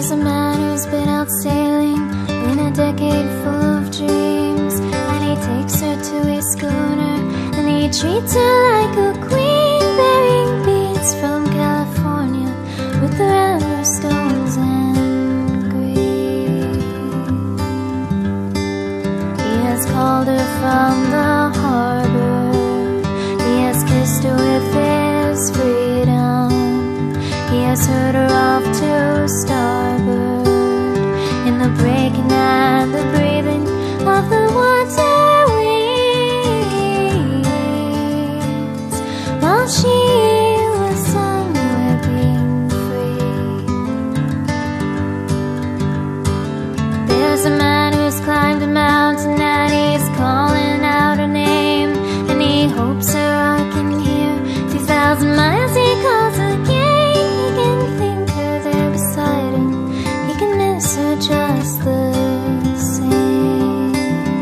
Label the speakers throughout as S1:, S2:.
S1: There's a man who's been out sailing in a decade full of dreams, and he takes her to his schooner and he treats her like a queen, bearing beads from California with the rubber stones and green. He has called her from the harbor, he has kissed her with his freedom, he has heard her off to starboard in the breaking and the breathing of the water weeds, while she was somewhere being free. There's a man who's climbed a mountain and he's calling out her name, and he hopes her heart can hear 2,000 miles he calls again. Just the same.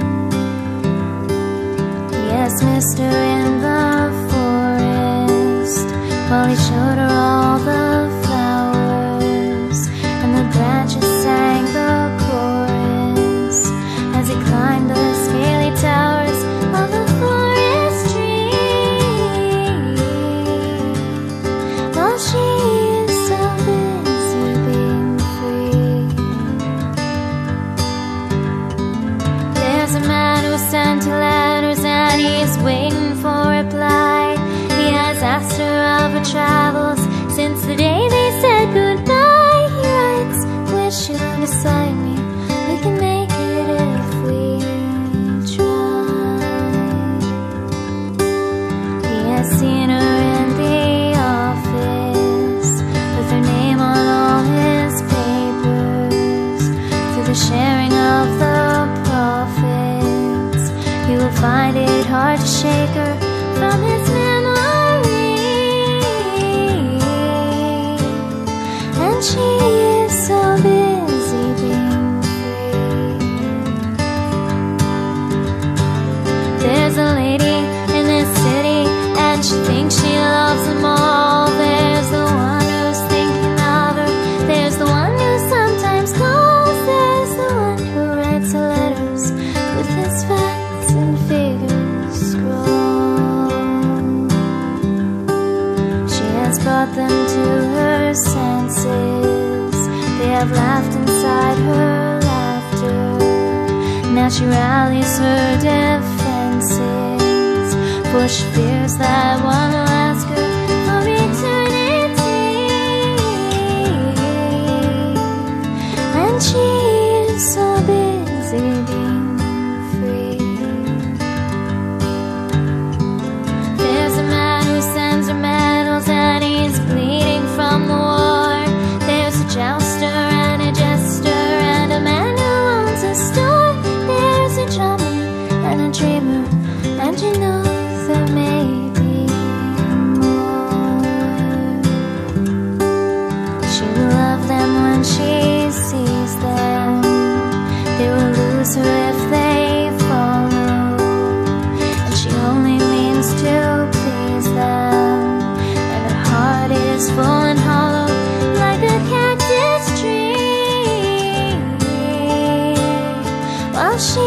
S1: Yes, Mr. in the forest, while he showed her all the flowers, and the branches sang the chorus as he climbed the scaly towers of the forest tree, while she is so busy being free. There's a man who sent her letters and he's waiting for a reply. He has asked her of her travels since the day they said goodbye. He writes, wish you learn beside me, we can make it if we try. He has seen her in the office with her name on all his papers, through the sharing of the profits. He will find it hard to shake her from his memory, and she is so busy being free. There's a lady in this city and she thinks she loves them all. There's the one who's thinking of her, there's the one who sometimes calls, there's the one who writes her letters with his facts and figures scrawled. She has brought them to her senses, they have laughed inside her laughter. Now she rallies her defenses, for she fears that one will ask her for eternity, and she is so busy being free. There's a man who sends her medals and he's bleeding from the war. There's a jouster and a jester and a man who owns a store. There's a drummer and a dreamer, and you know there may be more. She will love them when she sees them, they will lose her if they follow, and she only means to please them, and her heart is full and hollow like a cactus tree, while she